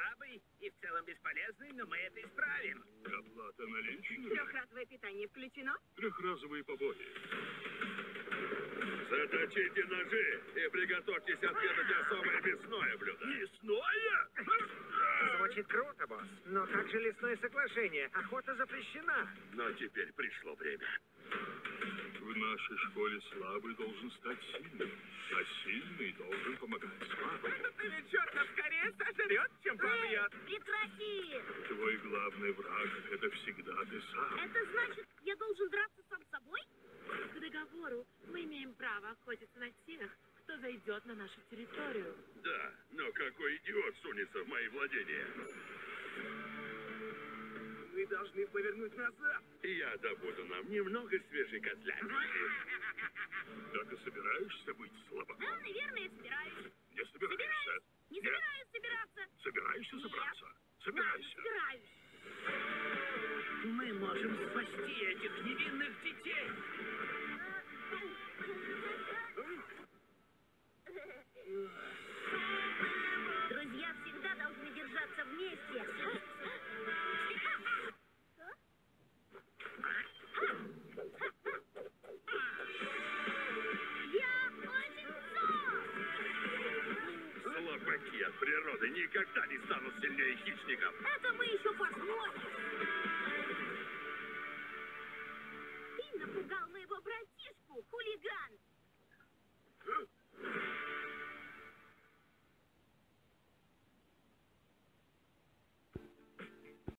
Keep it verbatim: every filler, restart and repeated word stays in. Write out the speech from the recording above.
слабый и в целом бесполезный, но мы это исправим. Оплата наличными. Трехразовое питание включено? Трехразовые побои. Заточите ножи и приготовьтесь отведать особое мясное блюдо. Мясное? Звучит круто, босс. Но как же лесное соглашение? Охота запрещена. Но теперь пришло время. В нашей школе слабый должен стать сильным, а сильный должен помогать слабому. Этот новичок нас скорее сожрет, чем побьет. Прекрати! Твой главный враг — это всегда ты сам. Это значит, я должен драться сам с собой? По договору мы имеем право охотиться на тех, кто зайдет на нашу территорию. Да, но какой идиот сунется в мои владения? Мы должны повернуть назад. Я добуду нам немного свежей котлятины. Так и собираешься быть слабаком? Да, наверное, собираюсь. Не собираешься? Не Нет. собираюсь собираться. Собираешься Нет. собраться? Да, не Собирайся. собираюсь. Мы можем спасти этих невинных детей. Друзья всегда должны держаться вместе. Я очень зол! Слабаки от природы никогда не станут сильнее хищников. Это мы еще посмотрим. Ты напугал моего братишку, хулиган.